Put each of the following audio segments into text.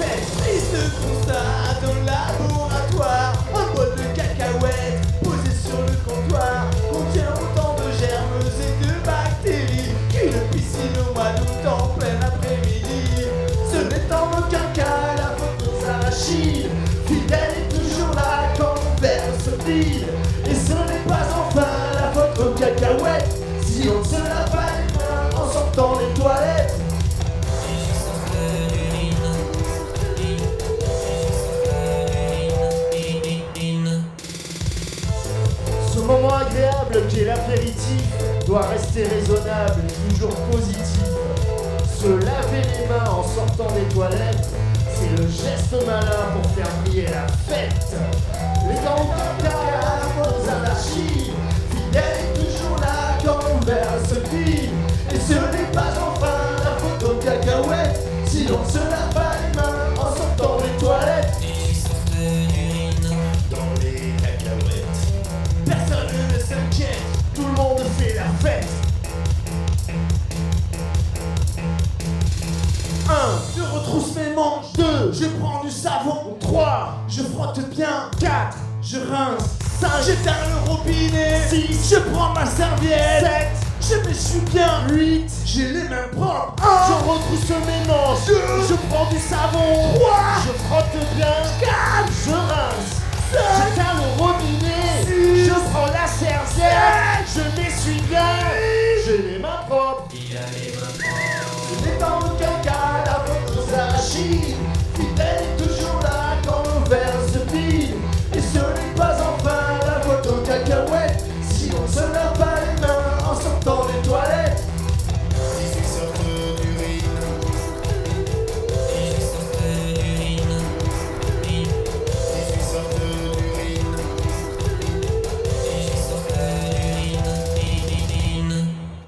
fête. Prise de constat dans le laboratoire. Un bol de cacahuètes posé sur le comptoir contient autant de germes et de bactéries qu'une piscine au mois d'août en plein après-midi. Ce n'est en aucun cas la faute aux arachides. Fidèle est toujours là quand mon verre se vide. Et ce n'est pas enfin la faute aux cacahuètes si on ne se lave pas les mains en sortant des toilettes. Ce moment agréable qu'est l'apéritif doit rester raisonnable et toujours positif. Se laver les mains en sortant des toilettes, c'est le geste malin pour faire briller la fête. Les dents au caca, la faute aux anarchies. Fidèle est toujours là quand mon verre se vide. Et ce n'est pas enfin la faute aux cacahuètes si l'on ne se lave pas les mains en sortant des toilettes. Dans les cacahuètes, personne ne s'inquiète, Tout le monde fait la fête. 1. je retrousse mes manches. 2. Je prends du savon. 3. Je frotte bien. 4. Je rince. 5. J'éteins le robinet. 6. Je prends ma serviette. 7. Je m'essuie bien. 8. J'ai les mains propres. Je retrousse mes manches. 2. Je prends du savon. 3. Je frotte bien. 4. Je rince. 5. J'éteins le robinet. 6. Je prends la serviette. Je m'essuie bien. J'ai les mains propres. Ce n'est en aucun cas la faute aux arachides. Fidèle est toujours là quand le verre se vide. Et ce n'est pas enfin la faute aux cacahuètes si on se lave pas les mains en sortant des toilettes. 18 sortes d'urine. 18 sortes d'urine. 18 sortes d'urine. 18 sortes d'urine.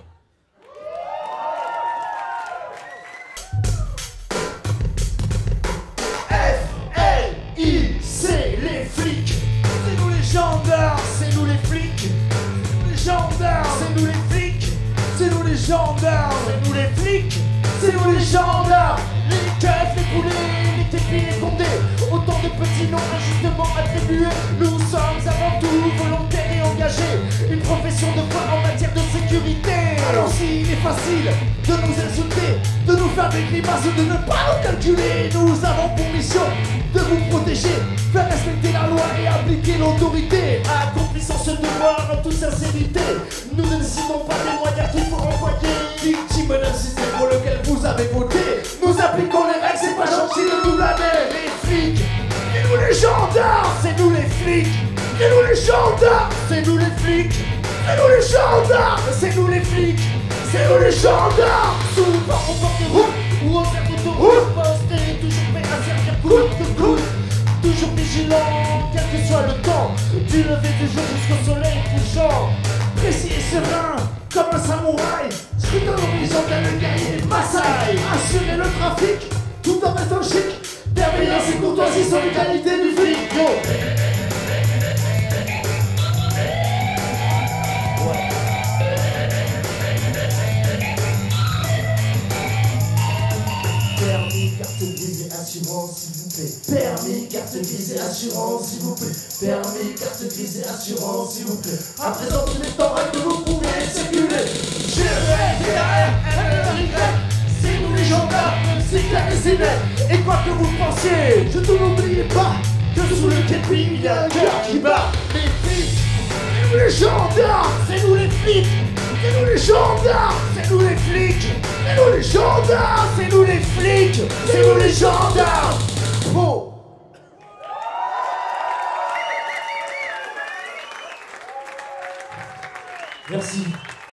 C'est les flics. C'est nous les gendarmes, C'est nous les flics. les gendarmes, C'est nous les flics. c'est nous les gendarmes, C'est nous les flics. c'est nous les gendarmes. Les keufs, les poulets, les képis, les condés. Autant de petits noms injustement attribués. Nous sommes avant tout volontaires et engagés. Une profession de foi en matière de sécurité. Alors s'il est facile de nous insulter, de nous faire des grimaces, de ne pas nous calculer, nous avons pour mission de vous protéger, faire respecter la loi et appliquer l'autorité. Accomplissant ce devoir en toute sincérité, nous ne décidons pas des moyens qu'il faut employer. Victime d'un système pour lequel vous avez voté, nous appliquons les règles, c'est pas gentil de nous blâmer. Les flics, C'est nous les gendarmes, c'est nous les flics. c'est nous les gendarmes, C'est nous les flics. c'est nous les gendarmes, C'est nous les flics. c'est nous les gendarmes. Souvent on porte des routes ou on sert d'auto poste et toujours prêt à servir coûte que coûte. Toujours vigilant, quel que soit le temps, du lever du jour jusqu'au soleil couchant. Précis et serein, comme un samouraï, scrutant l'horizon d'un guerrier Maasai. Assurer le trafic, tout en restant chic, bienveillance et courtoisie sont les qualités du flic. Yo. Permis, carte grise et assurance, s'il vous plaît. Permis, carte grise et assurance, s'il vous plaît. Permis, carte grise et assurance, s'il vous plaît. À présent, il est temps que vous pouvez circuler. G-E-R-T-A-R-M-E-R-Y, c'est nous les gendarmes, c'est clair et c'est net. Et quoi que vous pensiez, je ne n'oubliez pas que sous le képi, il y a un cœur qui bat. Les flics, c'est nous les gendarmes, C'est nous les flics. c'est nous les gendarmes, C'est nous les flics. c'est nous les gendarmes, C'est nous les flics. c'est nous les gendarmes. Oh. Merci.